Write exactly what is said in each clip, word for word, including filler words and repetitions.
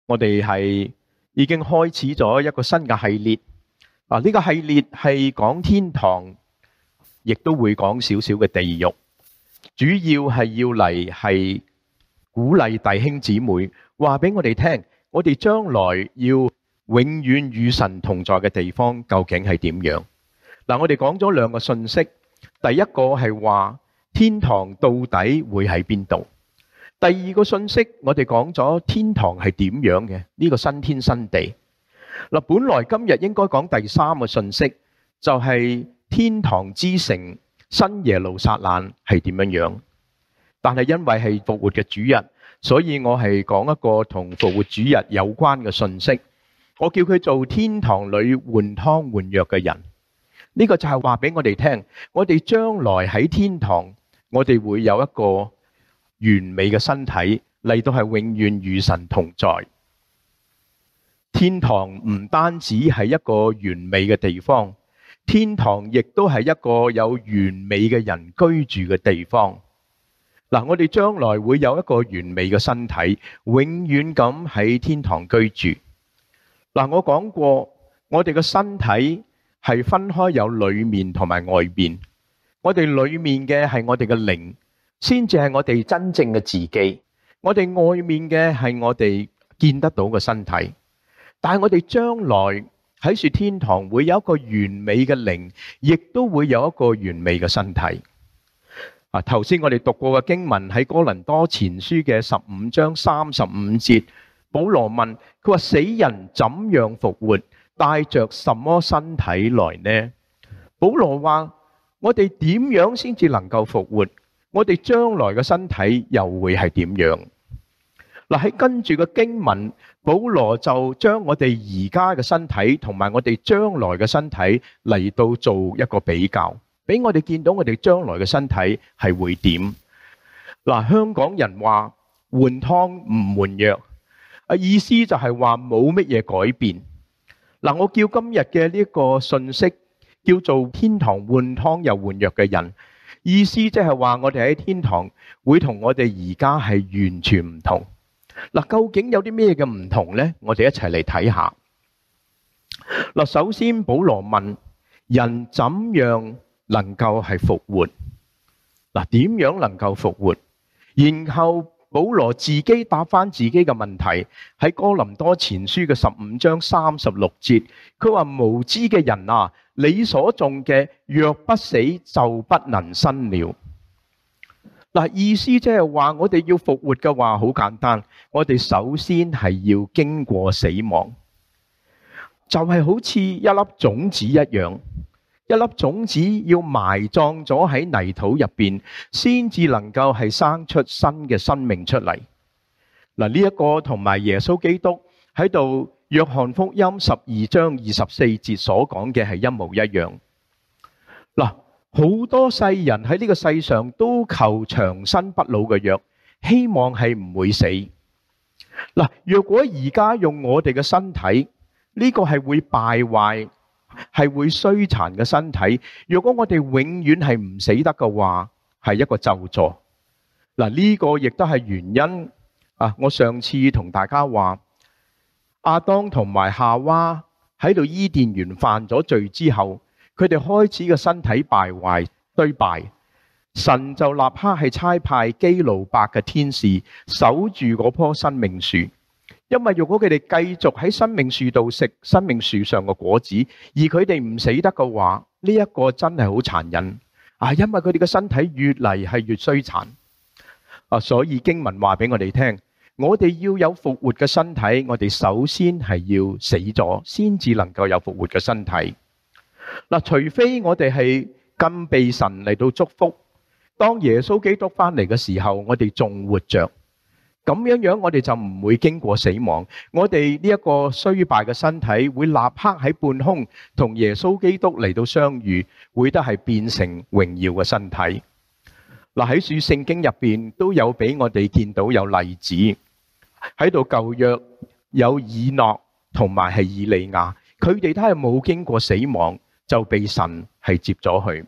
我哋係已經開始咗一個新嘅系列。啊，呢個系列係講天堂，亦都會講少少嘅地獄。主要係要嚟係鼓勵弟兄姊妹，話俾我哋聽，我哋將來要永遠與神同在嘅地方究竟係點樣？嗱，我哋講咗兩個信息，第一個係話天堂到底會喺邊度？第二個信息，我哋講咗天堂係點樣嘅，呢個新天新地。嗱，本來今日應該講第三個信息，就係天堂之城新耶路撒冷係點樣樣。但係因為係復活嘅主日，所以我係講一個同復活主日有關嘅信息。我叫佢做天堂裏換湯換藥嘅人。呢個就係話俾我哋聽，我哋將來喺天堂，我哋會有一個完美嘅身體嚟到係永遠與神同在。天堂唔單止係一個完美嘅地方，天堂亦都係一個有完美嘅人居住嘅地方。嗱，我哋將來會有一個完美嘅身體，永遠咁喺天堂居住。嗱，我講過，我哋嘅身體係分開有裏面同埋外面。我哋裏面嘅係我哋嘅靈，先至係我哋真正嘅自己。我哋外面嘅係我哋見得到嘅身體。但係我哋將來喺住天堂會有一個完美嘅靈，亦都會有一個完美嘅身體。啊，頭先我哋讀過嘅經文喺哥林多前書嘅十五章三十五節，保羅問佢話：死人怎樣復活，帶着什麼身體來呢？保羅話：我哋點樣先至能夠復活？我哋將來嘅身體又會係點樣？嗱，喺跟住嘅經文，保羅就將我哋而家嘅身體同埋我哋將來嘅身體嚟到做一個比較，俾我哋見到我哋將來嘅身體係會點。嗱，香港人話換湯唔換藥，啊，意思就係話冇乜嘢改變。嗱，我叫今日嘅呢個信息叫做天堂換湯又換藥嘅人，意思即係話我哋喺天堂會同我哋而家係完全唔同。嗱，究竟有啲咩嘅唔同呢？我哋一齊嚟睇下。嗱，首先保羅問人怎樣能夠係復活？嗱，點樣能夠復活？然後保羅自己答翻自己嘅問題，喺哥林多前書嘅十五章三十六節，佢話：無知嘅人啊，你所種嘅若不死就不能生了。嗱，意思即係話我哋要復活嘅話，好簡單，我哋首先係要經過死亡，就係好似一粒種子一樣，一粒種子要埋葬咗喺泥土入邊，先至能夠係生出新嘅生命出嚟。嗱，呢一個同埋耶穌基督喺度約翰福音十二章二十四節所講嘅係一模一樣。嗱，好多世人喺呢個世上都求長生不老嘅藥，希望係唔會死。嗱，若果而家用我哋嘅身體，呢個係會敗壞，係會衰殘嘅身體。如果我哋永遠係唔死得嘅話，係一個咒詛。嗱，呢個亦都係原因啊！我上次同大家話，亞當同埋夏娃喺度伊甸園犯咗罪之後，佢哋開始嘅身體敗壞衰敗，神就立刻係差派基路伯嘅天使守住嗰棵生命樹，因為如果佢哋繼續喺生命樹度食生命樹上嘅果子，而佢哋唔死得嘅話，呢一個真係好殘忍啊！因為佢哋嘅身體越嚟係越衰殘啊，所以經文話俾我哋聽，我哋要有復活嘅身體，我哋首先係要死咗，先至能夠有復活嘅身體。嗱，除非我哋係更被神嚟到祝福，當耶穌基督翻嚟嘅時候，我哋仲活着，咁樣樣我哋就唔會經過死亡，我哋呢一個衰敗嘅身體會立刻喺半空同耶穌基督嚟到相遇，會得係變成榮耀嘅身體。嗱，喺書聖經入邊都有俾我哋見到有例子，喺度舊約有以諾同埋係以利亞，佢哋都係冇經過死亡就被神係接咗去。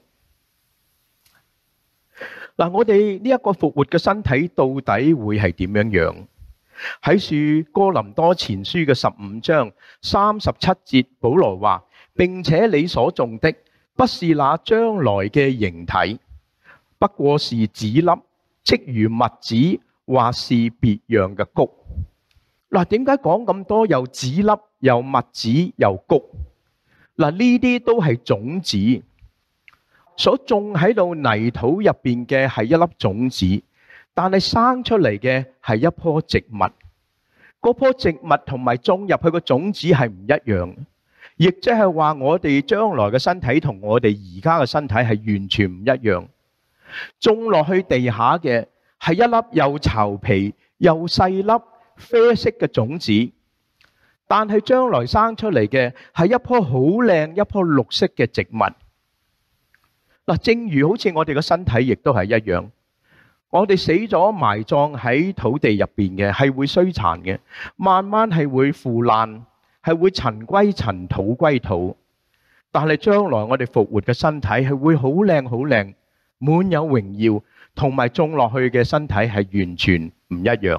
嗱，我哋呢一個復活嘅身體到底會係點樣樣？ 喺書哥林多前書嘅十五章三十七節，保羅話：並且你所種的不是那將來嘅形體，不過是籽粒，即如麥子或是別樣嘅穀。嗱，點解講咁多？又籽粒，又麥子，又穀。嗱，呢啲都係種子，所種喺度泥土入邊嘅係一粒種子，但係生出嚟嘅係一棵植物。嗰棵植物同埋種入去個種子係唔一樣，亦即係話我哋將來嘅身體同我哋而家嘅身體係完全唔一樣。種落去地下嘅係一粒又巢皮又細粒啡色嘅種子，但係將來生出嚟嘅係一棵好靚一棵綠色嘅植物。嗱，正如好似我哋嘅身體亦都係一樣，我哋死咗埋葬喺土地入邊嘅係會衰殘嘅，慢慢係會腐爛，係會塵歸塵土歸土。但係將來我哋復活嘅身體係會好靚好靚，滿有榮耀，同埋種落去嘅身體係完全唔一樣。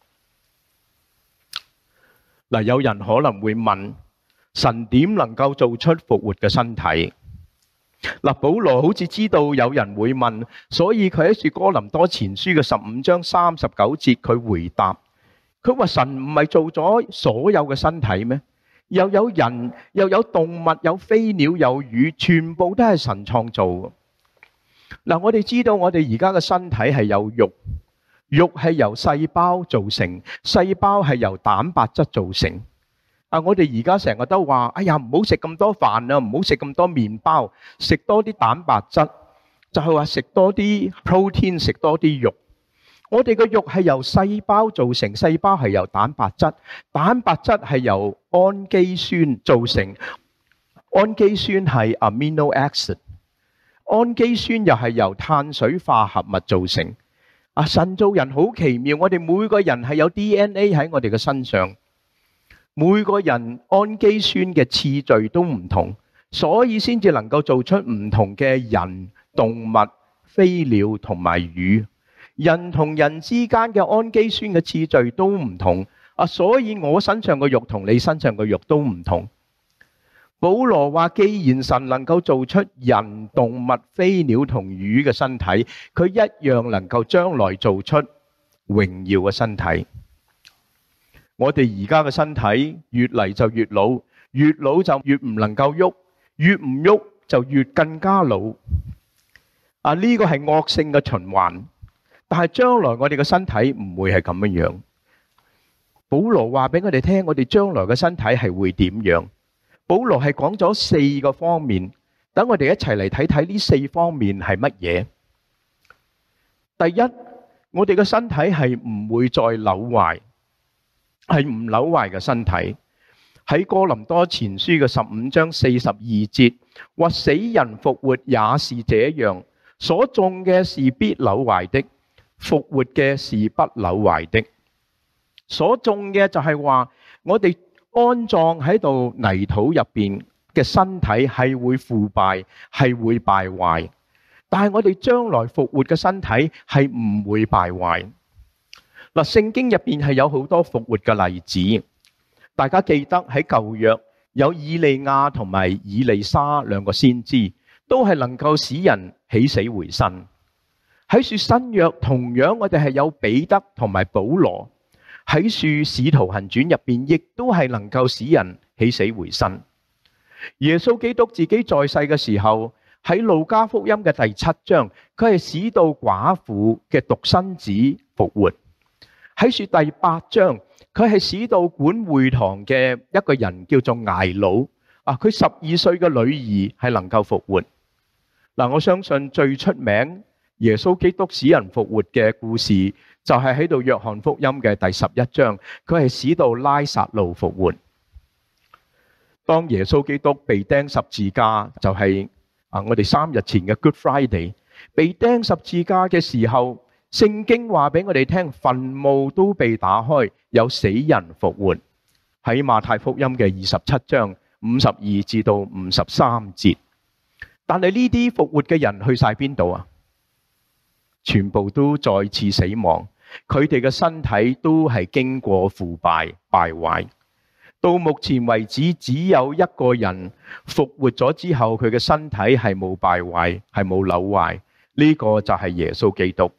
嗱，有人可能會問：神點能夠做出復活嘅身體？嗱，保羅好似知道有人會問，所以佢喺書哥林多前書嘅十五章三十九節，佢回答，佢話神唔係做咗所有嘅身體咩？又有人，又有動物，有飛鳥，有魚，全部都係神創造嘅。嗱，我哋知道我哋而家嘅身體係有肉，肉係由細胞造成，細胞係由蛋白質造成。啊，我哋而家成日都話：哎呀，唔好食咁多飯啊，唔好食咁多麵包，食多啲蛋白質，就係話食多啲 protein， 食多啲肉。我哋嘅肉係由細胞造成，細胞係由蛋白質，蛋白質係由氨基酸造成，氨基酸係 amino acid， 氨基酸又係由碳水化合物造成。啊，神造人好奇妙，我哋每個人係有 D N A 喺我哋嘅身上。每個人氨基酸嘅次序都唔同，所以先至能夠做出唔同嘅人、動物、飛鳥同埋魚。人同人之間嘅氨基酸嘅次序都唔同啊，所以我身上嘅肉同你身上嘅肉都唔同。保羅話：既然神能夠做出人、動物、飛鳥同魚嘅身體，佢一樣能夠將來做出榮耀嘅身體。我哋而家嘅身體越嚟就越老，越老就越唔能夠喐，越唔喐就越更加老。啊，呢個係惡性嘅循環。但係將來我哋嘅身體唔會係咁樣樣。保羅話俾我哋聽，我哋將來嘅身體係會點樣？保羅係講咗四個方面，等我哋一齊嚟睇睇呢四方面係乜嘢。第一，我哋嘅身體係唔會再朽壞。係唔朽壞嘅身體。喺哥林多前書嘅十五章四十二節，或死人復活也是這樣，所種嘅是必朽壞的，復活嘅是不朽壞的。所種嘅就係話，我哋安葬喺度泥土入邊嘅身體係會腐敗，係會敗壞，但係我哋將來復活嘅身體係唔會敗壞。嗱，聖經入邊係有好多復活嘅例子，大家記得喺舊約有以利亞同埋以利沙兩個先知，都係能夠使人起死回生。喺書新約同樣，我哋係有彼得同埋保羅，喺書使徒行傳入邊，亦都係能夠使人起死回生。耶穌基督自己在世嘅時候，喺路加福音嘅第七章，佢係使到寡婦嘅獨生子復活。喺書第八章，佢係使到管會堂嘅一個人叫做睚魯啊，佢十二歲嘅女兒係能夠復活。嗱，我相信最出名耶穌基督使人復活嘅故事，就係喺度約翰福音嘅第十一章，佢係使到拉撒路復活。當耶穌基督被釘十字架，就係啊我哋三日前嘅 Good Friday， 被釘十字架嘅時候，聖經話俾我哋聽，墳墓都被打開，有死人復活。喺馬太福音嘅二十七章五十二至到五十三節。但係呢啲復活嘅人去晒邊度啊？全部都再次死亡。 佢哋嘅身體都係經過腐敗敗壞。到目前為止，只有一個人復活咗之後，佢嘅身體係冇敗壞，係冇朽壞。呢個就係耶穌基督。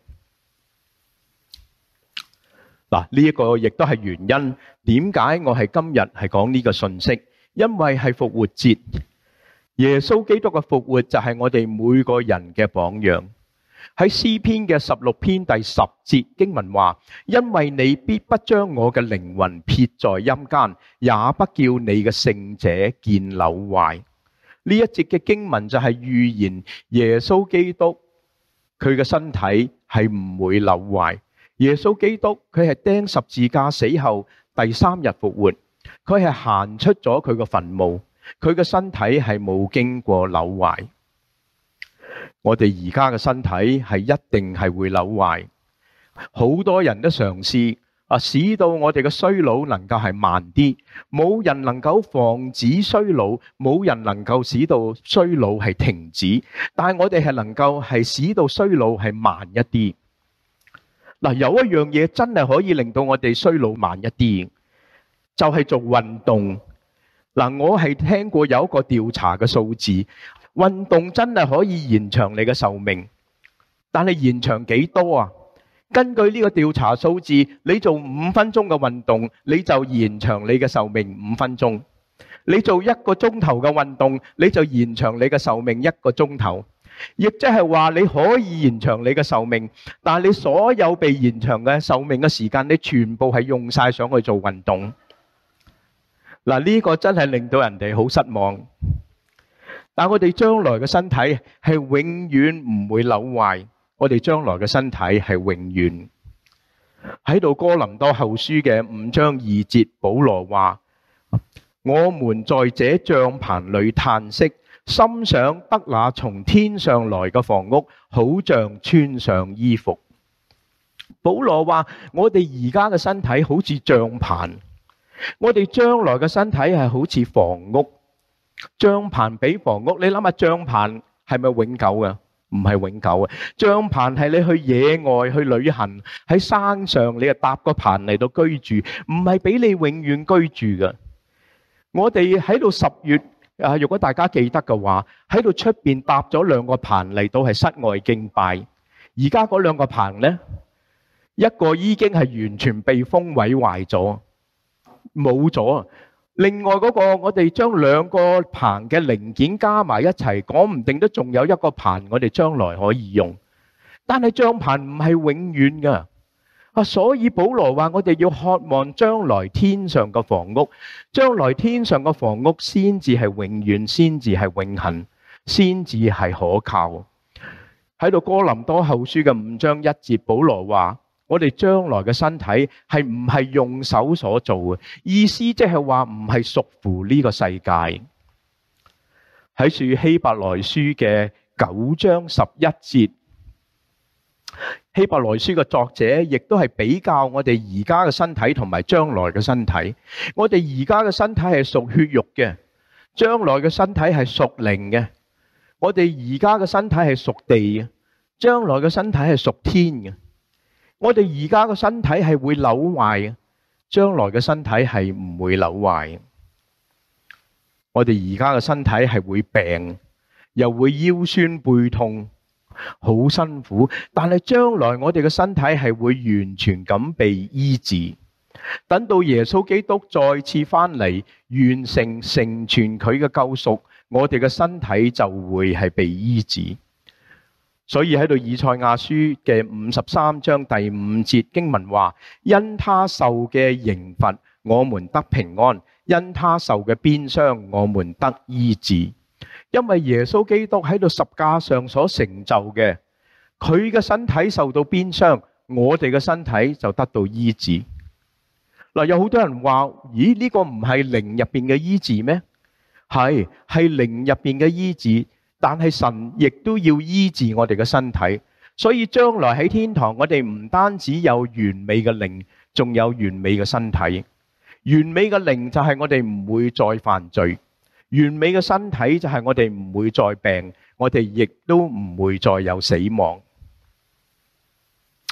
嗱，呢一個亦都係原因，點解我係今日係講呢個信息？因為係復活節，耶穌基督嘅復活就係我哋每個人嘅榜樣。喺詩篇嘅十六篇第十節經文話：因為你必不將我嘅靈魂撇在陰間，也不叫你嘅聖者見朽壞。呢一節嘅經文就係預言耶穌基督佢嘅身體係唔會朽壞。耶穌基督佢係釘十字架死後第三日復活，佢係行出咗佢個墳墓，佢嘅身體係冇經過朽壞。我哋而家嘅身體係一定係會朽壞，好多人都嘗試啊，使到我哋嘅衰老能夠係慢啲。冇人能夠防止衰老，冇人能夠使到衰老係停止，但係我哋係能夠係使到衰老係慢一啲。嗱，有一樣嘢真係可以令到我哋衰老慢一啲，就係做運動。嗱，我係聽過有一個調查嘅數字。運動真係可以延長你嘅壽命，但係延長幾多啊？根據呢個調查數字，你做五分鐘嘅運動，你就延長你嘅壽命五分鐘；你做一個鐘頭嘅運動，你就延長你嘅壽命一個鐘頭。亦即係話你可以延長你嘅壽命，但係你所有被延長嘅壽命嘅時間，你全部係用晒上去做運動。嗱，呢個真係令到人哋好失望。但我哋將來嘅身體係永遠唔會朽壞，我哋將來嘅身體係永遠。喺度哥林多後書嘅五章二節，保羅話：我們在這帳棚裏嘆息，心想得那從天上來嘅房屋，好像穿上衣服。保羅話：我哋而家嘅身體好似帳棚，我哋將來嘅身體係好似房屋。帳篷比房屋，你諗下帳篷係咪永久嘅？唔係永久嘅。帳篷係你去野外去旅行，喺山上你就搭個棚嚟到居住，唔係俾你永遠居住嘅。我哋喺度十月啊，如果大家記得嘅話，喺度出邊搭咗兩個棚嚟到係室外敬拜。而家嗰兩個棚呢，一個已經係完全被風毀壞咗，冇咗。另外嗰個，我哋將兩個棚嘅零件加埋一齊，講唔定都仲有一個棚，我哋將來可以用。但係帳棚唔係永遠噶，啊，所以保羅話我哋要渴望將來天上嘅房屋，將來天上嘅房屋先至係永遠，先至係永恆，先至係可靠。喺度哥林多後書嘅五章一節，保羅話：我哋將來嘅身體係唔係用手所做嘅？意思即係話唔係屬乎呢個世界。喺書希伯來書嘅九章十一節，希伯來書嘅作者亦都係比較我哋而家嘅身體同埋將來嘅身體。我哋而家嘅身體係屬血肉嘅，將來嘅身體係屬靈嘅。我哋而家嘅身體係屬地嘅，將來嘅身體係屬天嘅。我哋而家嘅身體係會朽壞嘅，將來嘅身體係唔會朽壞。我哋而家嘅身體係會病，又會腰酸背痛，好辛苦。但係將來我哋嘅身體係會完全咁被醫治。等到耶穌基督再次翻嚟，完成成全佢嘅救贖，我哋嘅身體就會係被醫治。所以喺度以賽亞書嘅五十三章第五節經文話：因他受嘅刑罰，我們得平安；因他受嘅鞭傷，我們得醫治。因為耶穌基督喺度十架上所成就嘅，佢嘅身體受到鞭傷，我哋嘅身體就得到醫治。嗱，有好多人話：咦，呢個唔係靈入邊嘅醫治咩？係，係靈入邊嘅醫治。但係神亦都要醫治我哋嘅身體，所以將來喺天堂，我哋唔單止有完美嘅靈，仲有完美嘅身體。完美嘅靈就係我哋唔會再犯罪，完美嘅身體就係我哋唔會再病，我哋亦都唔會再有死亡。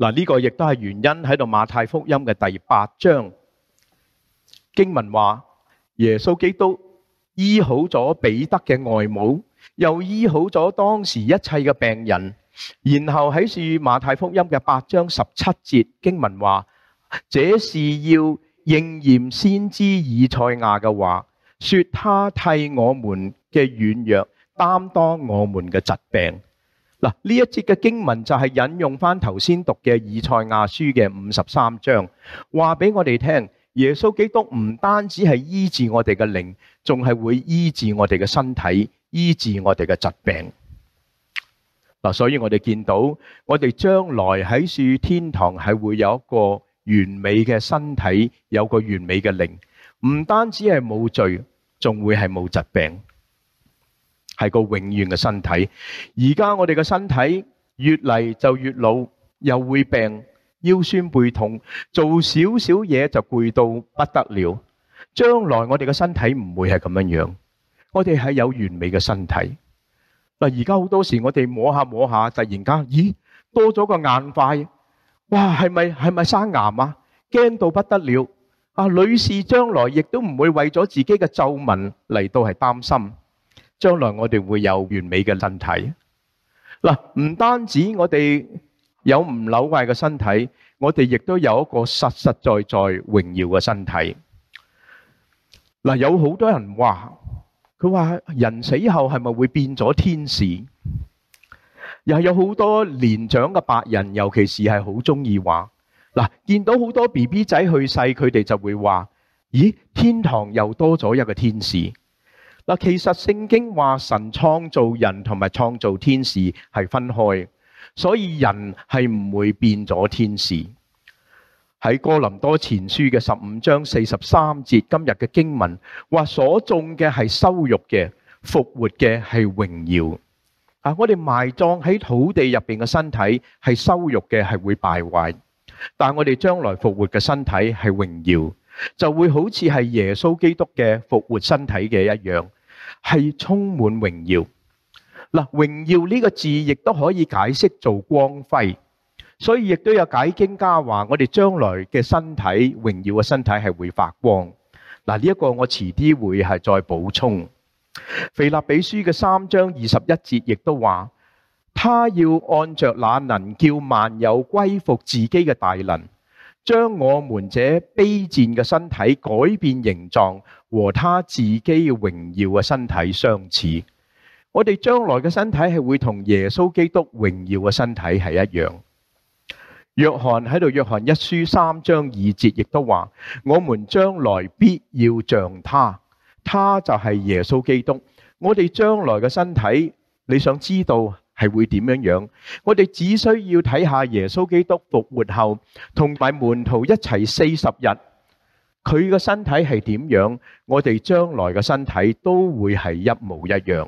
嗱，呢個亦都係原因喺度馬太福音嘅第八章經文話，耶穌基督醫好咗彼得嘅外母，又醫好咗當時一切嘅病人。然後喺住馬太福音嘅八章十七節經文話，這是要應驗先知以賽亞嘅話，說他替我們嘅軟弱擔當我們嘅疾病。嗱，呢一節嘅經文就係引用翻頭先讀嘅以賽亞書嘅五十三章，話俾我哋聽，耶穌基督唔單止係醫治我哋嘅靈，仲係會醫治我哋嘅身體，醫治我哋嘅疾病。嗱，所以我哋見到我哋將來喺樹天堂係會有一個完美嘅身體，有個完美嘅靈，唔單止係冇罪，仲會係冇疾病。係個永遠嘅身體。而家我哋嘅身體越嚟就越老，又會病，腰酸背痛，做少少嘢就攰到不得了。將來我哋嘅身體唔會係咁樣樣，我哋係有完美嘅身體。嗱，而家好多時我哋摸下摸下，突然間，咦，多咗個硬塊，哇，係咪係咪生癌啊？驚到不得了。啊，女士將來亦都唔會為咗自己嘅皺紋嚟到係擔心。將來我哋會有完美嘅身體。嗱，唔單止我哋有唔朽壞嘅身體，我哋亦都有一個實實在在榮耀嘅身體。嗱，有好多人話，佢話人死後係咪會變咗天使？又有好多年長嘅白人，尤其是係好中意話，嗱，見到好多 B B 仔去世，佢哋就會話，咦，天堂又多咗一個天使。嗱，其實聖經話神創造人同埋創造天使係分開，所以人係唔會變咗天使。喺哥林多前書嘅十五章四十三節，今日嘅經文話，所種嘅係羞辱嘅，復活嘅係榮耀。啊，我哋埋葬喺土地入邊嘅身體係羞辱嘅，係會敗壞，但係我哋將來復活嘅身體係榮耀。就會好似係耶穌基督嘅復活身體嘅一樣，係充滿榮耀。嗱，榮耀呢個字亦都可以解釋做光輝，所以亦都有解經家話，我哋將來嘅身體，榮耀嘅身體係會發光。嗱，呢一個我遲啲會係再補充。腓立比書嘅三章二十一節亦都話，他要按着那能叫萬有歸服自己嘅大能，將我們這卑賤嘅身體改變形狀，和他自己榮耀嘅身體相似。我哋將來嘅身體係會同耶穌基督榮耀嘅身體係一樣。約翰喺度，約翰一書三章二節亦都話，我們將來必要像他，他就係耶穌基督。我哋將來嘅身體，你想知道係會點樣樣？我哋只需要睇下耶穌基督復活後，同埋門徒一齊四十日，佢嘅身體係點樣？我哋將來嘅身體都會係一模一樣。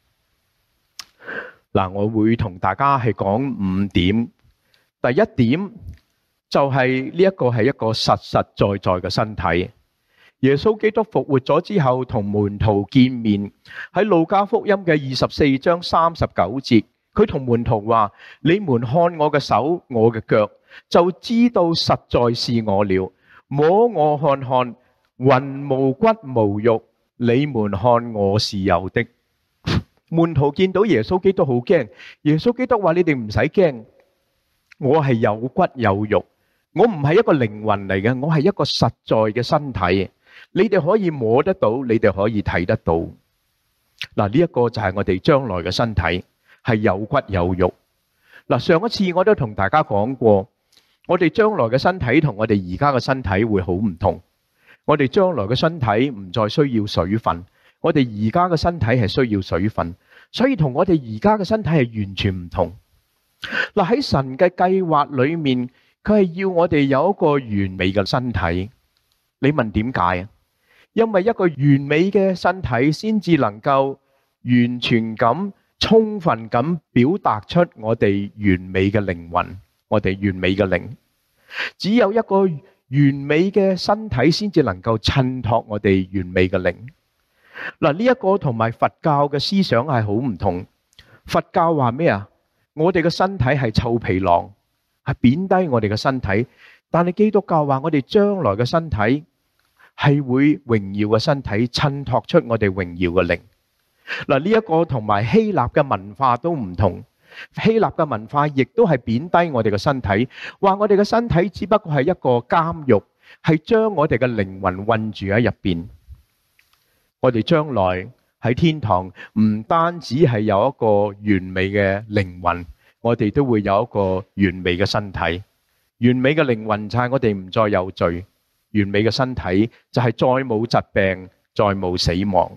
嗱，我會同大家係講五點。第一點就係呢一個係一個實實在在嘅身體。耶穌基督復活咗之後，同門徒見面，喺路加福音嘅二十四章三十九節，佢同門徒話：你們看我嘅手，我嘅腳，就知道實在是我了。摸我看看，魂無骨無肉，你們看我是有的。門徒見到耶穌基督好驚，耶穌基督話：你哋唔使驚，我係有骨有肉，我唔係一個靈魂嚟嘅，我係一個實在嘅身體。你哋可以摸得到，你哋可以睇得到。嗱，呢一個就係我哋將來嘅身體，係有骨有肉。嗱，上一次我都同大家講過，我哋將來嘅身體同我哋而家嘅身體會好唔同。我哋將來嘅身體唔再需要水分，我哋而家嘅身體係需要水分，所以同我哋而家嘅身體係完全唔同。嗱，喺神嘅計劃裏面，佢係要我哋有一個完美嘅身體。你問點解啊？因為一個完美嘅身體先至能夠完全咁、充分咁表達出我哋完美嘅靈魂，我哋完美嘅靈。只有一個完美嘅身體先至能夠襯托我哋完美嘅靈。嗱，呢一個同埋佛教嘅思想係好唔同。佛教話咩啊？我哋嘅身體係臭皮囊， 係貶低我哋嘅身體。但係基督教話我哋將來嘅身體係會榮耀嘅身體，襯托出我哋榮耀嘅靈。嗱，呢一個同埋希臘嘅文化都唔同。希臘嘅文化亦都係貶低我哋嘅身體，話我哋嘅身體只不過係一個監獄，係將我哋嘅靈魂困住喺入邊。我哋將來喺天堂唔單止係有一個完美嘅靈魂，我哋都會有一個完美嘅身體。完美嘅靈魂就係我哋唔再有罪，完美嘅身體就係再冇疾病，再冇死亡。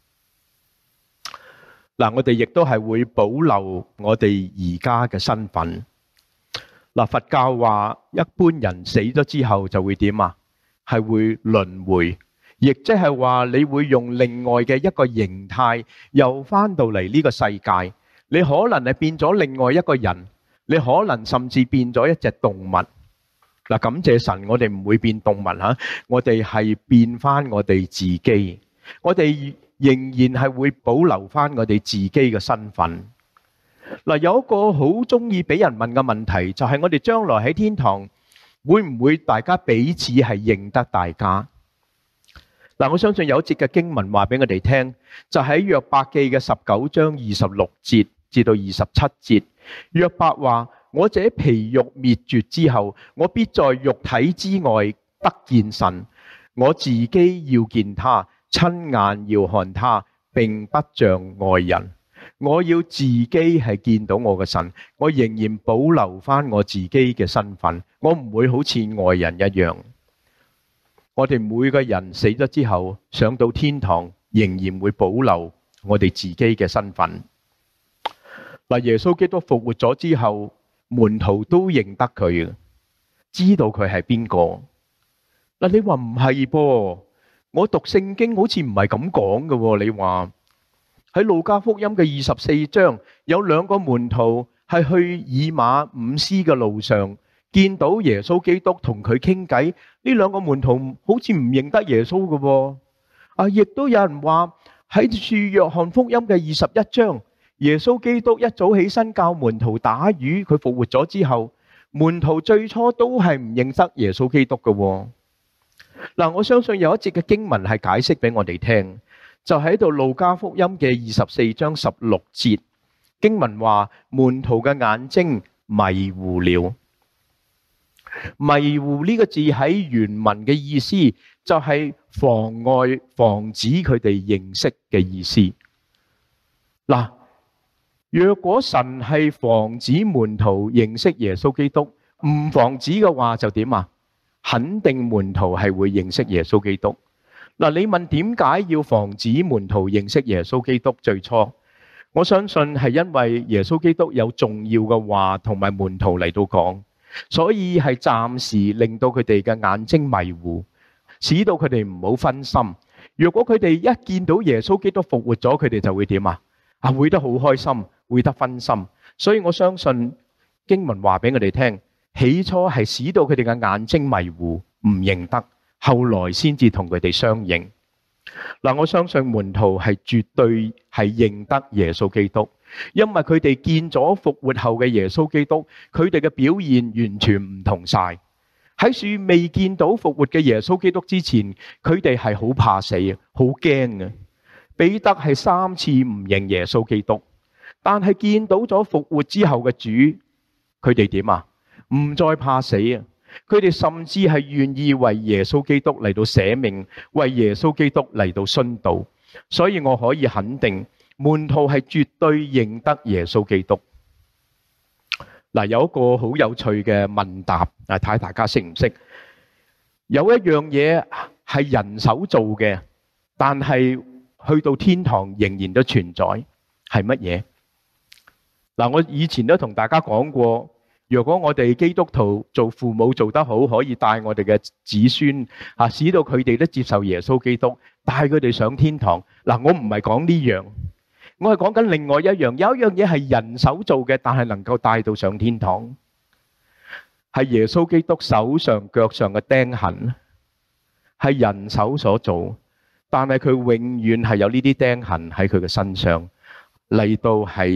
嗱，我哋亦都係會保留我哋而家嘅身份。嗱，佛教話一般人死咗之後就會點啊？係會輪迴，亦即係話你會用另外嘅一個形態又翻到嚟呢個世界。你可能係變咗另外一個人，你可能甚至變咗一隻動物。嗱，感謝神，我哋唔會變動物吓，我哋係變翻我哋自己。我哋仍然係會保留翻我哋自己嘅身份。嗱，有一個好中意俾人問嘅問題，就係我哋將來喺天堂會唔會大家彼此係認得大家？嗱，我相信有一節嘅經文話俾我哋聽，就喺約伯記嘅十九章二十六節至到二十七節。約伯話：我這皮肉滅絕之後，我必在肉體之外得見神，我自己要見他，親眼要看他，並不像外人。我要自己係見到我嘅神，我仍然保留翻我自己嘅身份，我唔會好似外人一樣。我哋每個人死咗之後，上到天堂，仍然會保留我哋自己嘅身份。嗱，耶穌基督復活咗之後，門徒都認得佢，知道佢係邊個。嗱，你話唔係噃？我讀聖經好似唔係咁講嘅。你話喺路加福音嘅二十四章，有兩個門徒係去以馬忤斯嘅路上，見到耶穌基督同佢傾偈。呢兩個門徒好似唔認得耶穌嘅。啊，亦都有人話喺《約翰福音》嘅二十一章，耶穌基督一早起身教門徒打魚，佢復活咗之後，門徒最初都係唔認得耶穌基督嘅。嗱，我相信有一節嘅經文係解釋俾我哋聽，就喺度路加福音嘅二十四章十六節，經文話門徒嘅眼睛迷糊了。迷糊呢個字喺原文嘅意思就係妨礙、防止佢哋認識嘅意思。嗱，若果神係防止門徒認識耶穌基督，唔防止嘅話就點啊？肯定門徒係會認識耶穌基督。嗱，你問點解要防止門徒認識耶穌基督？最初，我相信係因為耶穌基督有重要嘅話同埋門徒嚟到講，所以係暫時令到佢哋嘅眼睛迷糊，使到佢哋唔好分心。如果佢哋一見到耶穌基督復活咗，佢哋就會點啊？啊，會得好開心，會得分心。所以我相信經文話俾我哋聽，起初係使到佢哋嘅眼睛迷糊，唔認得，後來先至同佢哋相認。嗱，我相信門徒係絕對係認得耶穌基督，因為佢哋見咗復活後嘅耶穌基督，佢哋嘅表現完全唔同晒。喺樹未見到復活嘅耶穌基督之前，佢哋係好怕死啊，好驚啊。彼得係三次唔認耶穌基督，但係見到咗復活之後嘅主，佢哋點啊？唔再怕死啊！佢哋甚至係願意為耶穌基督嚟到捨命，為耶穌基督嚟到殉道。所以我可以肯定，門徒係絕對認得耶穌基督。嗱，有一個好有趣嘅問答，啊，睇下大家識唔識？有一樣嘢係人手做嘅，但係去到天堂仍然都存在，係乜嘢？嗱，我以前都同大家講過。如果我哋基督徒做父母做得好，可以帶我哋嘅子孫啊，使到佢哋都接受耶穌基督，帶佢哋上天堂。嗱，我唔係講呢樣，我係講緊另外一樣。有一樣嘢係人手做嘅，但係能夠帶到上天堂，係耶穌基督手上腳上嘅釘痕，係人手所做，但係佢永遠係有呢啲釘痕喺佢嘅身上嚟到係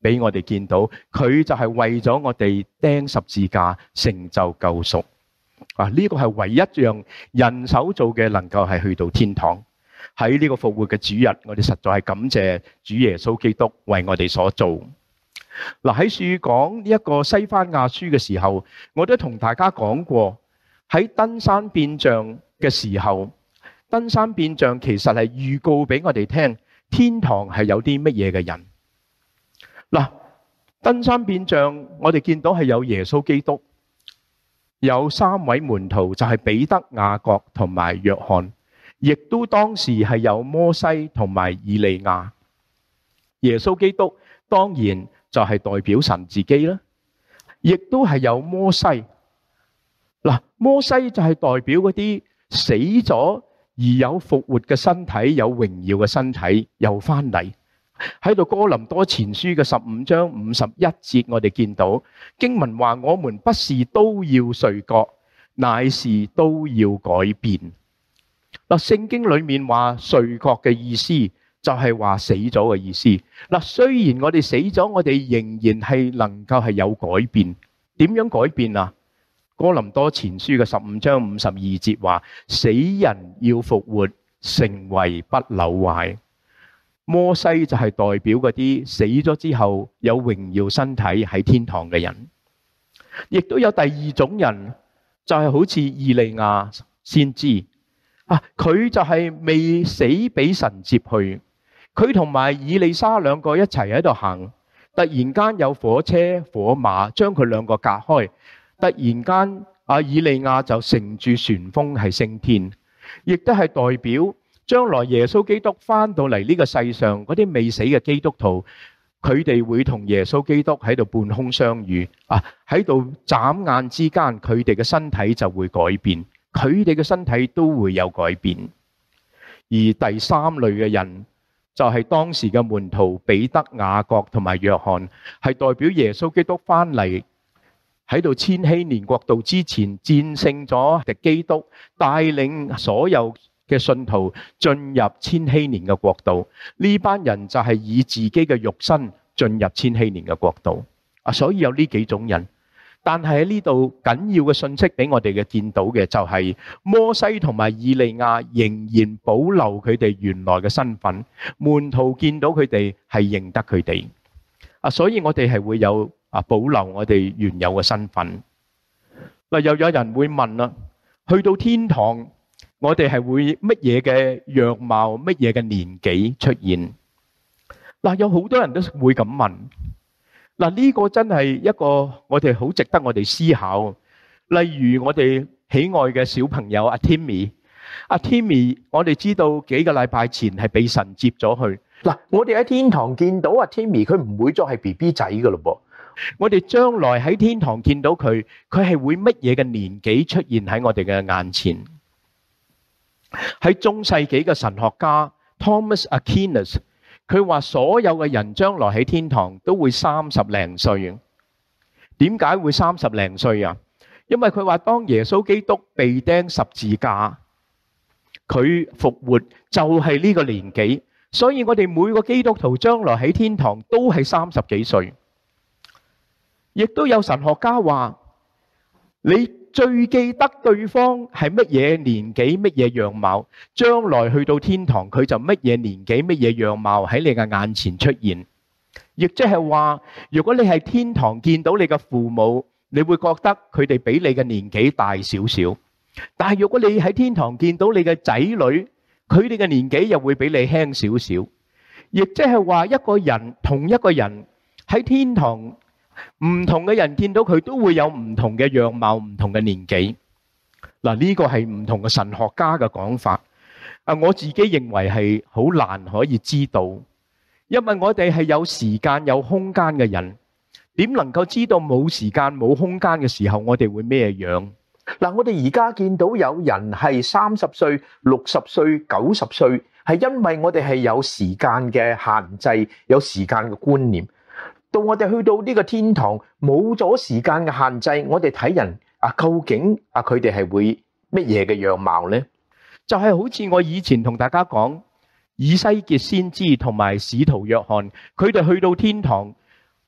俾我哋見到，佢就係為咗我哋釘十字架成就救贖。啊，呢個係唯一樣人手做嘅，能夠係去到天堂。喺呢個復活嘅主日，我哋實在係感謝主耶穌基督為我哋所做。嗱，喺樹講呢一個西番雅書嘅時候，我都同大家講過，喺登山變像嘅時候，登山變像其實係預告俾我哋聽，天堂係有啲乜嘢嘅人。嗱，登山變像我哋見到係有耶穌基督，有三位門徒，就係彼得、雅各同埋約翰，亦都當時係有摩西同埋以利亞。耶穌基督當然就係代表神自己啦，亦都係有摩西。嗱，摩西就係代表嗰啲死咗而有復活嘅身體，有榮耀嘅身體又翻嚟。喺度哥林多前書嘅十五章五十一節，我哋見到經文話：我們不是都要睡覺，乃是都要改變。嗱，聖經裏面話睡覺嘅意思就係話死咗嘅意思。嗱，雖然我哋死咗，我哋仍然係能夠係有改變。點樣改變啊？哥林多前書嘅十五章五十二節話：死人要復活，成為不朽壞。摩西就係代表嗰啲死咗之後有榮耀身體喺天堂嘅人。亦都有第二種人，就係好似以利亞先知啊，佢就係未死俾神接去。佢同埋以利沙兩個一齊喺度行，突然間有火車火馬將佢兩個隔開。突然間啊，以利亞就乘住旋風係升天，亦都係代表將來耶穌基督翻到嚟呢個世上，嗰啲未死嘅基督徒，佢哋會同耶穌基督喺度半空相遇啊！喺度眨眼之間，佢哋嘅身體就會改變，佢哋嘅身體都會有改變。而第三類嘅人就係當時嘅門徒彼得、雅各同埋約翰，係代表耶穌基督翻嚟喺度千禧年國度之前戰勝咗敵基督，帶領所有嘅信徒進入千禧年嘅國度。呢班人就係以自己嘅肉身進入千禧年嘅國度啊！所以有呢幾種人，但係喺呢度緊要嘅信息俾我哋嘅見到嘅就係摩西同埋以利亞仍然保留佢哋原來嘅身份，門徒見到佢哋係認得佢哋啊！所以我哋係會有啊保留我哋原有嘅身份。嗱，又有人會問啦，去到天堂，我哋係會乜嘢嘅樣貌、乜嘢嘅年紀出現？嗱，有好多人都會咁問。嗱，呢個真係一個我哋好值得我哋思考。例如我哋喜愛嘅小朋友阿 Timmy， 阿 Timmy， 我哋知道幾個禮拜前係被神接咗去。 嗱，我哋喺天堂見到阿 Timmy， 佢唔會再係 B B 仔噶咯噃。 我哋將來喺天堂見到佢，佢係會乜嘢嘅年紀出現喺我哋嘅眼前？喺中世紀嘅神學家 Thomas Aquinas， 佢話所有嘅人將來喺天堂都會三十零歲。點解會三十零歲啊？因為佢話當耶穌基督被釘十字架，佢復活就係呢個年紀，所以我哋每個基督徒將來喺天堂都係三十幾歲。亦都有神學家話，你最記得對方係乜嘢年紀、乜嘢樣貌，將來去到天堂佢就乜嘢年紀、乜嘢樣貌喺你嘅眼前出現。亦即係話，如果你係天堂見到你嘅父母，你會覺得佢哋比你嘅年紀大少少。但係如果你喺天堂見到你嘅仔女，佢哋嘅年紀又會比你輕少少。亦即係話，一個人同一個人喺天堂，唔同嘅人見到佢都會有唔同嘅樣貌、唔同嘅年紀。嗱，呢個係唔同嘅神學家嘅講法。啊，我自己認為係好難可以知道，因為我哋係有時間、有空間嘅人，點能夠知道冇時間、冇空間嘅時候我哋會咩樣？ 嗱，我哋而家見到有人係三十歲、六十歲、九十歲，係因為我哋係有時間嘅限制，有時間嘅觀念。到我哋去到呢個天堂，冇咗時間嘅限制，我哋睇人啊，究竟啊佢哋係會乜嘢嘅樣貌呢？ 就係好似我以前同大家講，以西結先知同埋使徒約翰，佢哋去到天堂，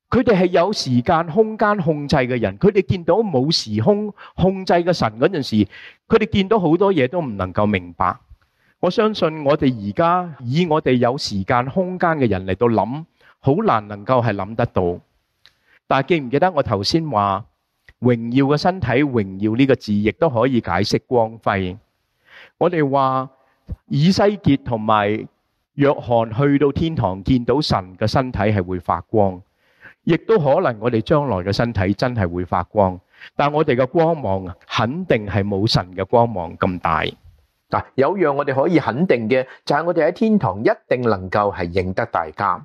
佢哋係有時間空間控制嘅人，佢哋見到冇時空控制嘅神嗰陣時，佢哋見到好多嘢都唔能夠明白。我相信我哋而家以我哋有時間空間嘅人嚟到諗，好難能夠係諗得到。但係記唔記得我頭先話榮耀嘅身體，榮耀呢個字亦都可以解釋光輝。我哋話以西結同埋約翰去到天堂見到神嘅身體係會發光，亦都可能我哋將來嘅身體真係會發光，但我哋嘅光芒肯定係冇神嘅光芒咁大。 嗱，有樣我哋可以肯定嘅就係我哋喺天堂一定能夠係認得大家。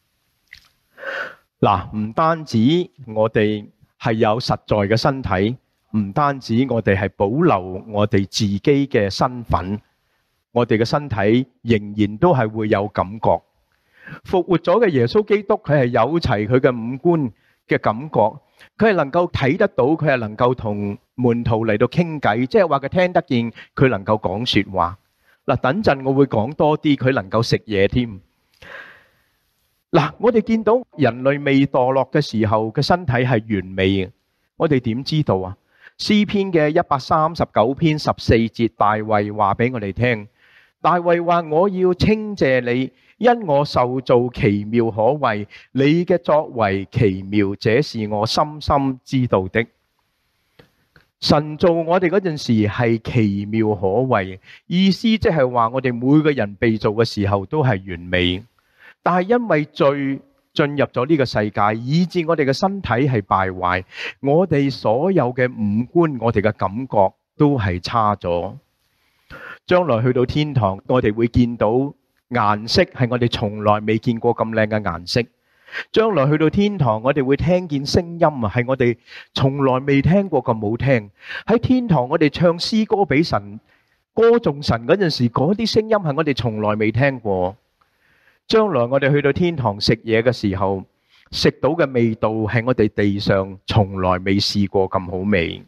嗱，唔單止我哋係有實在嘅身體，唔單止我哋係保留我哋自己嘅身份，我哋嘅身體仍然都係會有感覺。復活咗嘅耶穌基督，佢係有齊佢嘅五官嘅感覺，佢係能夠睇得到，佢係能夠同門徒嚟到傾偈，即係話佢聽得見，佢能夠講說話。嗱，等陣我會講多啲，佢能夠食嘢添。嗱，我哋見到人類未墮落嘅時候嘅身體係完美嘅，我哋點知道啊？詩篇嘅一百三十九篇十四節，大衛話俾我哋聽。大衛話：我要稱謝你，因我受造奇妙可畏，你嘅作為奇妙，這是我深深知道的。神造我哋嗰陣時係奇妙可畏，意思即係話我哋每個人被造嘅時候都係完美，但係因為罪進入咗呢個世界，以致我哋嘅身體係敗壞，我哋所有嘅五官，我哋嘅感覺都係差咗。將來去到天堂，我哋會見到顏色係我哋從來未見過咁靚嘅顏色。將來去到天堂，我哋會聽見聲音啊，係我哋從來未聽過咁好聽。喺天堂，我哋唱詩歌俾神，歌頌神嗰陣時，嗰啲聲音係我哋從來未聽過。將來我哋去到天堂食嘢嘅時候，食到嘅味道係我哋地上從來未試過咁好味。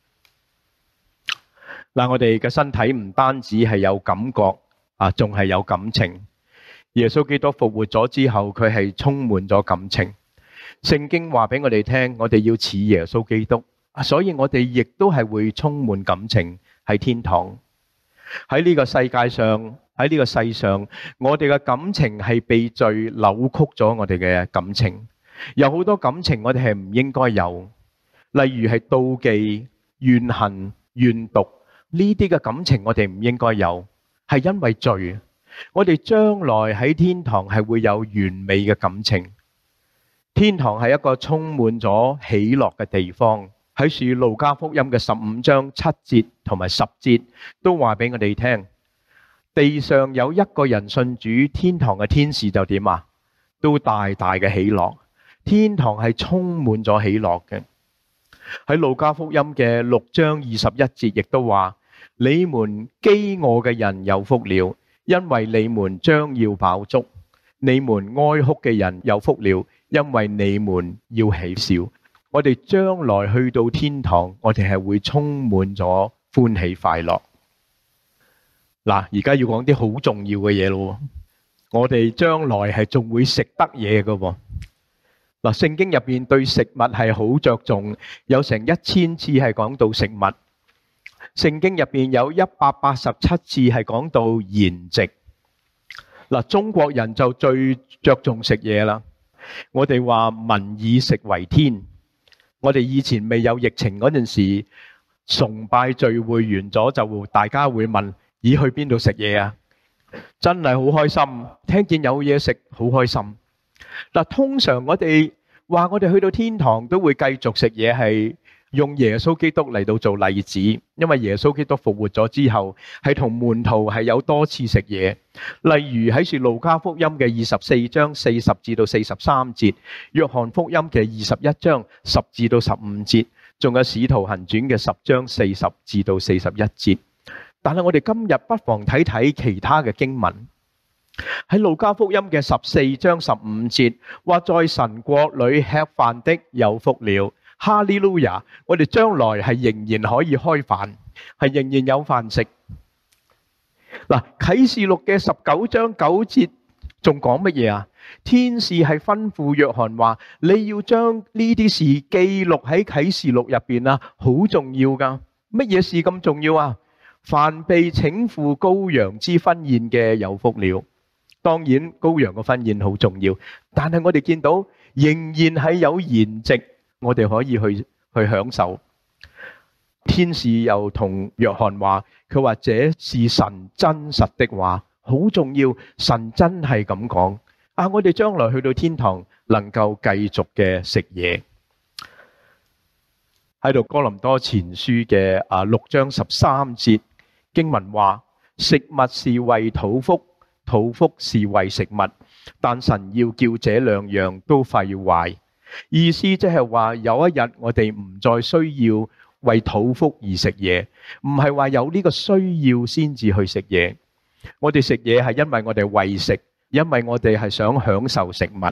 嗱，我哋嘅身體唔單止係有感覺啊，仲係有感情。耶穌基督復活咗之後，佢係充滿咗感情。聖經話俾我哋聽，我哋要似耶穌基督，所以我哋亦都係會充滿感情喺天堂。喺呢個世界上，喺呢個世上，我哋嘅感情係被罪扭曲咗我哋嘅感情。有好多感情我哋係唔應該有，例如係妒忌、怨恨、怨毒。呢啲嘅感情我哋唔應該有，係因為罪。我哋將來喺天堂係會有完美嘅感情。天堂係一個充滿咗喜樂嘅地方。喺《路加福音》嘅十五章七節同埋十節都話俾我哋聽，地上有一個人信主，天堂嘅天使就點啊？都大大嘅喜樂。天堂係充滿咗喜樂嘅。喺《路加福音》嘅六章二十一節亦都話：你們飢餓嘅人有福了，因為你們將要飽足；你們哀哭嘅人有福了，因為你們要喜笑。我哋將來去到天堂，我哋係會充滿咗歡喜快樂。嗱，而家要講啲好重要嘅嘢咯。我哋將來係仲會食得嘢㗎喎。嗱，聖經入邊對食物係好着重，有成一千次係講到食物。聖經入邊有一百八十七次係講到筵席。嗱，中國人就最着重食嘢啦。我哋話民以食為天。我哋以前未有疫情嗰陣時，崇拜聚會完咗就大家會問：咦，去邊度食嘢啊？真係好開心，聽見有嘢食，好開心。嗱，通常我哋話我哋去到天堂都會繼續食嘢，係用耶穌基督嚟到做例子，因為耶穌基督復活咗之後，係同門徒係有多次食嘢。例如喺《路加福音》嘅二十四章四十至到四十三節，《約翰福音》嘅二十一章十至到十五節，仲有《使徒行傳》嘅十章四十至到四十一節。但係我哋今日不妨睇睇其他嘅經文。喺《路加福音》嘅十四章十五節，話在神國裏吃飯的有福了。哈利路亞！我哋將來係仍然可以開飯，係仍然有飯食。嗱，《啟示錄》嘅十九章九節仲講乜嘢啊？天使係吩咐約翰話：你要將呢啲事記錄喺啟示錄入邊啊，好重要噶。乜嘢事咁重要啊？凡被請赴羔羊之婚宴嘅有福了。當然，羔羊嘅婚宴好重要，但係我哋見到仍然係有筵席，我哋可以去去享受。天使又同約翰話：佢話這是神真實的話，好重要。神真係咁講啊！我哋將來去到天堂，能夠繼續嘅食嘢。喺度哥林多前書嘅啊六章十三節經文話：食物是為肚腹，肚腹是為食物，但神要叫這兩樣都廢壞。意思即係話有一日我哋唔再需要為肚腹而食嘢，唔係話有呢個需要先至去食嘢。我哋食嘢係因為我哋為食，因為我哋係想享受食物。啊，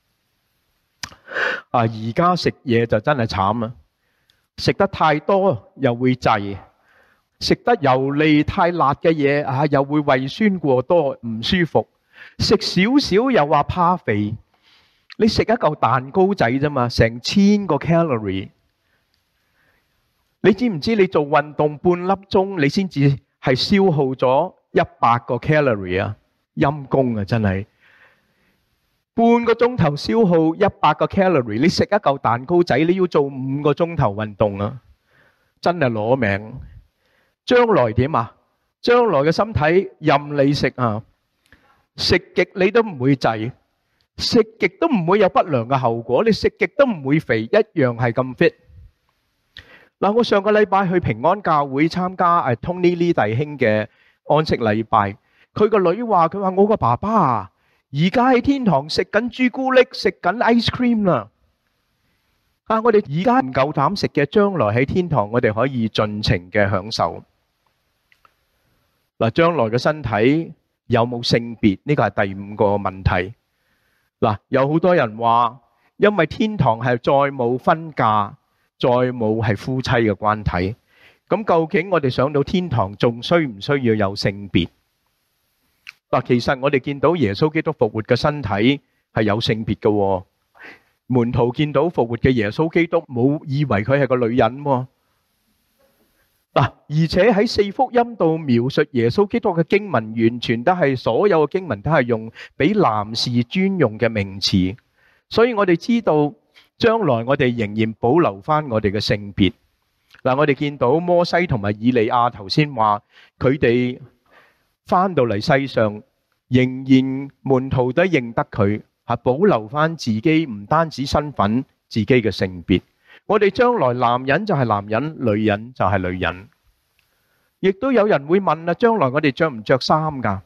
而家食嘢就真係慘啊！食得太多又會滯，食得油膩太辣嘅嘢啊，又會胃酸過多唔舒服。食少少又話怕肥。你食一嚿蛋糕仔啫嘛，成千個 calorie。你知唔知你做運動半粒鐘，你先至係消耗咗一百個 calorie 啊？陰公啊，真係半個鐘頭消耗一百個 calorie。你食一嚿蛋糕仔，你要做五個鐘頭運動啊，真係攞命。將來點啊？將來嘅身體任你食啊，食極你都唔會滯。食極都唔會有不良嘅後果，你食極都唔會肥，一樣係咁 fit。嗱，我上個禮拜去平安教會參加誒 Tony Lee 弟兄嘅安息禮拜，佢個女話：佢話我個爸爸啊，而家喺天堂食緊朱古力，食緊 ice cream 啦。啊，我哋而家唔夠膽食嘅，將來喺天堂我哋可以盡情嘅享受。嗱，將來嘅身體有冇性別？呢個係第五個問題。嗱，有好多人話，因為天堂係再冇婚嫁，再冇係夫妻嘅關係。咁究竟我哋上到天堂，仲需唔需要有性別？嗱，其實我哋見到耶穌基督復活嘅身體係有性別嘅。門徒見到復活嘅耶穌基督，冇以為佢係個女人喎。嗱，而且喺四福音度描述耶穌基督嘅經文，完全都係所有嘅經文都係用俾男士專用嘅名詞，所以我哋知道將來我哋仍然保留翻我哋嘅性別。嗱，我哋見到摩西同埋以利亞頭先話佢哋翻到嚟世上，仍然門徒都認得佢，係保留翻自己唔單止身份，自己嘅性別。我哋將來男人就係男人，女人就係女人。亦都有人會問啦，將來我哋着唔着衫噶？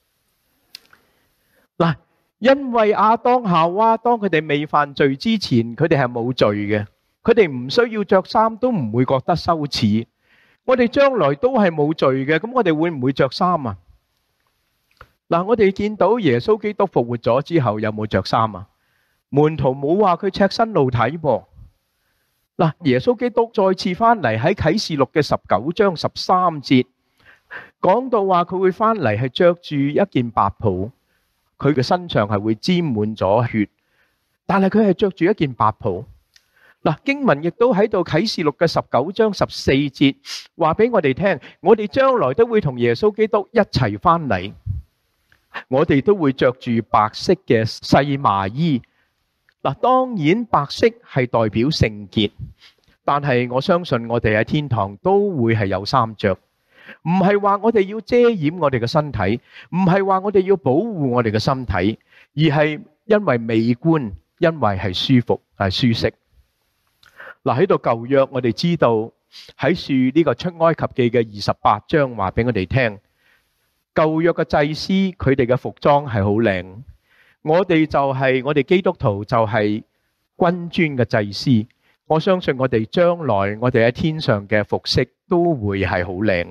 嗱，因為亞當夏娃當佢哋未犯罪之前，佢哋係冇罪嘅，佢哋唔需要着衫，都唔會覺得羞恥。我哋將來都係冇罪嘅，咁我哋會唔會着衫啊？嗱，我哋見到耶穌基督復活咗之後，有冇着衫啊？門徒冇話佢赤身露體噃。嗱，耶穌基督再次翻嚟喺啟示錄嘅十九章十三節，講到話佢會翻嚟係着住一件白袍，佢嘅身上係會沾滿咗血，但係佢係着住一件白袍。嗱，經文亦都喺度啟示錄嘅十九章十四節話俾我哋聽，我哋將來都會同耶穌基督一齊翻嚟，我哋都會着住白色嘅細麻衣。嗱，當然白色係代表聖潔，但係我相信我哋喺天堂都會係有衫着，唔係話我哋要遮掩我哋嘅身體，唔係話我哋要保護我哋嘅身體，而係因為美觀，因為係舒服，係舒適。嗱，喺度舊約我哋知道喺樹呢個出埃及記嘅二十八章話俾我哋聽，舊約嘅祭司佢哋嘅服裝係好靚。我哋就係我哋基督徒就係君尊嘅祭司，我相信我哋將來我哋喺天上嘅服飾都會係好靚。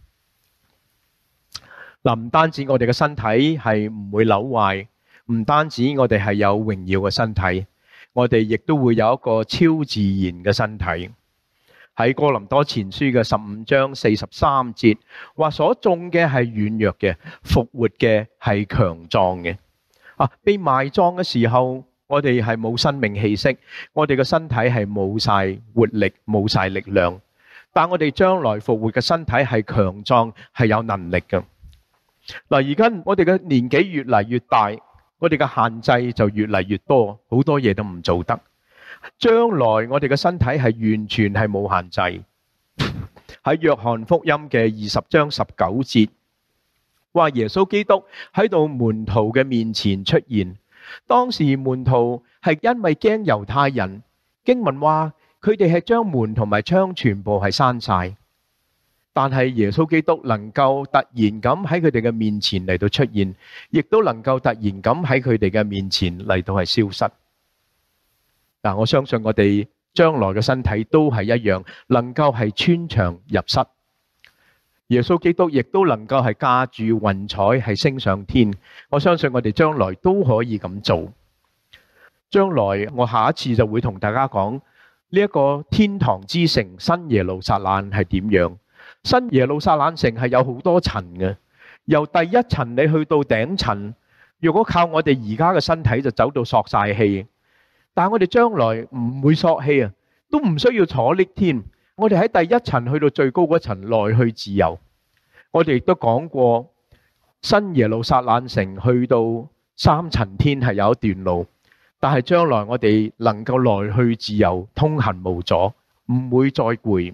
嗱，唔單止我哋嘅身體係唔會朽壞，唔單止我哋係有榮耀嘅身體，我哋亦都會有一個超自然嘅身體。喺哥林多前書嘅十五章四十三節話，所種嘅係軟弱嘅，復活嘅係強壯嘅。 啊，被埋葬嘅時候，我哋係冇生命氣息，我哋嘅身體係冇晒活力，冇晒力量。但我哋將來復活嘅身體係強壯，係有能力嘅。嗱，而家我哋嘅年紀越嚟越大，我哋嘅限制就越嚟越多，好多嘢都唔做得。將來我哋嘅身體係完全係冇限制。喺約翰福音嘅二十章十九節，話耶穌基督喺度門徒嘅面前出現。當時門徒係因為驚猶太人，經文話佢哋係將門同埋窗全部係閂晒。但係耶穌基督能夠突然咁喺佢哋嘅面前嚟到出現，亦都能夠突然咁喺佢哋嘅面前嚟到係消失。嗱，我相信我哋將來嘅身體都係一樣，能夠係穿牆入室。耶穌基督亦都能夠係駕住雲彩係升上天。我相信我哋將來都可以咁做。將來我下一次就會同大家講呢一個天堂之城新耶路撒冷係點樣。新耶路撒冷城係有好多層嘅，由第一層你去到頂層，如果靠我哋而家嘅身體就走到索晒氣。但係我哋將來唔會索氣啊，都唔需要坐 lift 添。我哋喺第一層去到最高嗰層來去自由。我哋亦都講過，新耶路撒冷城去到三層天係有一段路，但係將來我哋能夠來去自由，通行無阻，唔會再攰。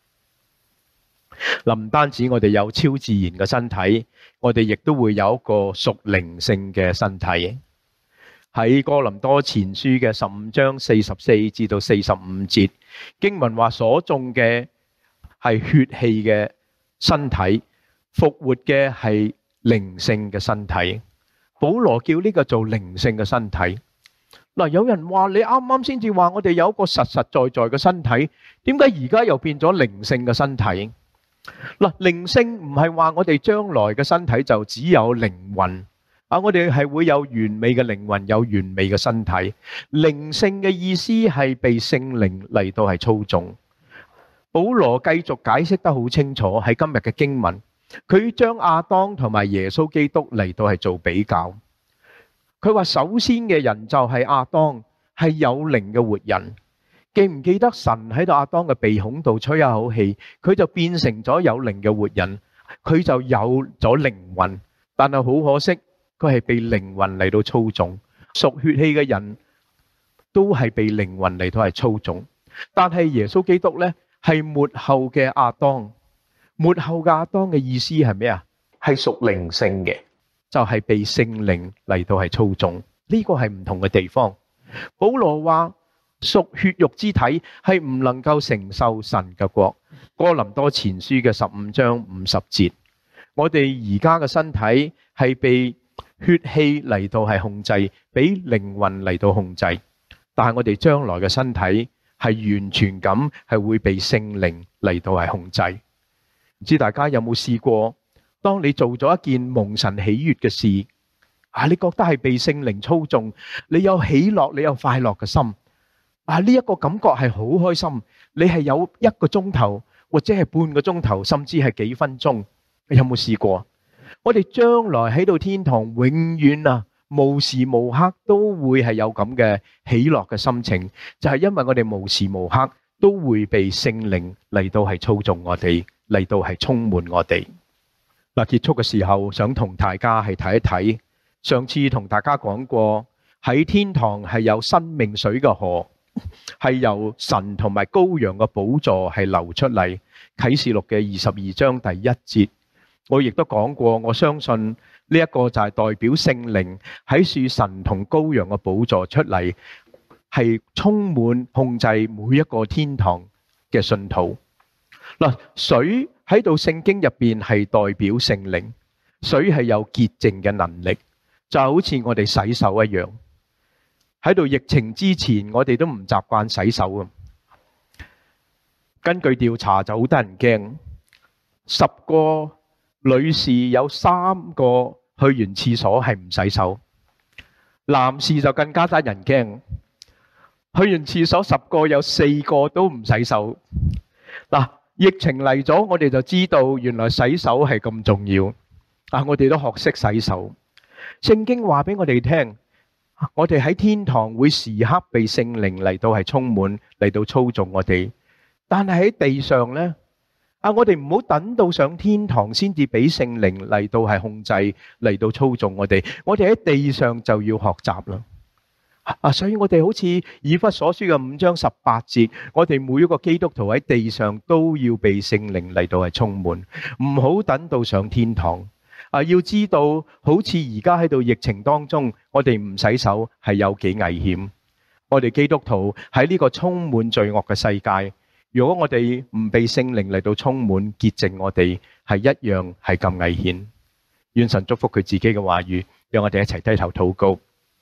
嗱，唔單止我哋有超自然嘅身體，我哋亦都會有一個屬靈性嘅身體。喺哥林多前書嘅十五章四十四至到四十五節，經文話所種嘅係血氣嘅身體，復活嘅係靈性嘅身體。保羅叫呢個做靈性嘅身體。嗱，有人話你啱啱先至話我哋有一個實實在在嘅身體，點解而家又變咗靈性嘅身體？嗱，靈性唔係話我哋將來嘅身體就只有靈魂。啊！我哋係會有完美嘅靈魂，有完美嘅身體。靈性嘅意思係被聖靈嚟到係操縱。保羅繼續解釋得好清楚喺今日嘅經文，佢將亞當同埋耶穌基督嚟到係做比較。佢話首先嘅人就係亞當，係有靈嘅活人。記唔記得神喺度亞當嘅鼻孔度吹一口氣，佢就變成咗有靈嘅活人，佢就有咗靈魂。但係好可惜，佢係被靈魂嚟到操縱，屬血氣嘅人都係被靈魂嚟到係操縱。但係耶穌基督呢，係末後嘅亞當。末後嘅亞當嘅意思係咩啊？ 係屬靈性嘅， 就係被聖靈嚟到係操縱。呢個係唔同嘅地方。保羅話屬血肉之體係唔能夠承受神嘅國。哥林多前書嘅十五章五十節，我哋而家嘅身體係被血氣嚟到係控制，俾靈魂嚟到控制，但係我哋將來嘅身體係完全咁係會被聖靈嚟到係控制。唔知大家有冇試過，當你做咗一件蒙神喜悅嘅事，啊，你覺得係被聖靈操縱，你有喜樂，你有快樂嘅心，啊，呢一個感覺係好開心，你係有一個鐘頭或者係半個鐘頭，甚至係幾分鐘，你有冇試過？我哋將來喺到天堂，永遠啊，無時無刻都會係有咁嘅喜樂嘅心情，就係因為我哋無時無刻都會被聖靈嚟到係操縱我哋，嚟到係充滿我哋。嗱，結束嘅時候想同大家係睇一睇，上次同大家講過喺天堂係有生命水嘅河，係由神同埋羔羊嘅寶座係流出嚟。啟示錄嘅二十二章第一節。我亦都講過，我相信呢一個就係代表聖靈喺樹神同羔羊嘅寶座出嚟，係充滿控制每一個天堂嘅信徒。嗱，水喺度聖經入邊係代表聖靈，水係有潔淨嘅能力，就好似我哋洗手一樣。喺度疫情之前，我哋都唔習慣洗手啊。根據調查就好得人驚，十個女士有三個去完廁所係唔洗手，男士就更加得人驚。去完廁所十個有四個都唔洗手。嗱，疫情嚟咗，我哋就知道原來洗手係咁重要，但我哋都學識洗手。 聖經話俾我哋聽，我哋喺天堂會時刻被聖靈嚟到係充滿，嚟到操縱我哋。但係喺地上呢，啊，我哋唔好等到上天堂先至俾聖靈嚟到係控制，嚟到操縱我哋。我哋喺地上就要學習啦。啊，所以我哋好似以弗所書嘅五章十八節，我哋每一個基督徒喺地上都要被聖靈嚟到係充滿，唔好等到上天堂。啊，要知道好似而家喺度疫情當中，我哋唔洗手係有幾危險。我哋基督徒喺呢個充滿罪惡嘅世界，如果我哋唔被聖靈嚟到充滿潔淨我哋，係一樣係咁危險。願神祝福佢自己嘅話語，讓我哋一齊低頭禱告。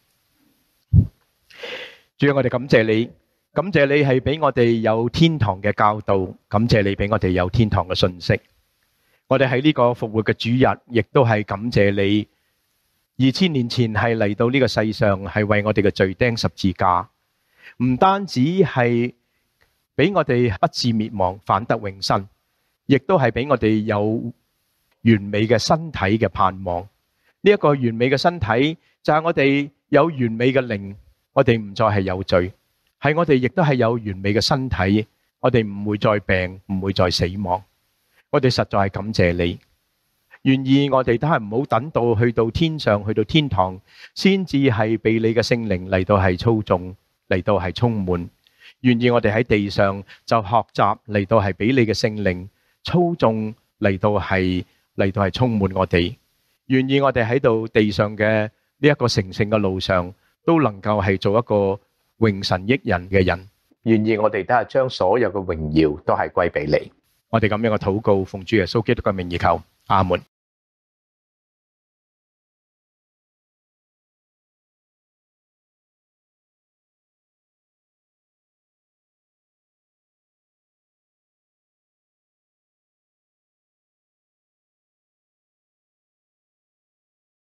主啊，我哋感謝你，感謝你係俾我哋有天堂嘅教導，感謝你俾我哋有天堂嘅信息。我哋喺呢個復活嘅主日，亦都係感謝你，二千年前係嚟到呢個世上，係為我哋嘅罪釘十字架，唔單止係俾我哋不致滅亡，反得永生，亦都係俾我哋有完美嘅身體嘅盼望。呢一個完美嘅身體就係我哋有完美嘅靈，我哋唔再係有罪，係我哋亦都係有完美嘅身體，我哋唔會再病，唔會再死亡。我哋實在係感謝你，願意我哋都係唔好等到去到天上，去到天堂，先至係被你嘅聖靈嚟到係操縱，嚟到係充滿。願意我哋喺地上就學習嚟到係俾你嘅聖靈操縱，嚟到係嚟到係充滿我哋。願意我哋喺度地上嘅呢一個成聖嘅路上，都能夠係做一個榮神益人嘅人。 願意我哋都係將所有嘅榮耀都係歸俾你。 我哋咁樣嘅禱告，奉主耶穌基督嘅名而求，阿門。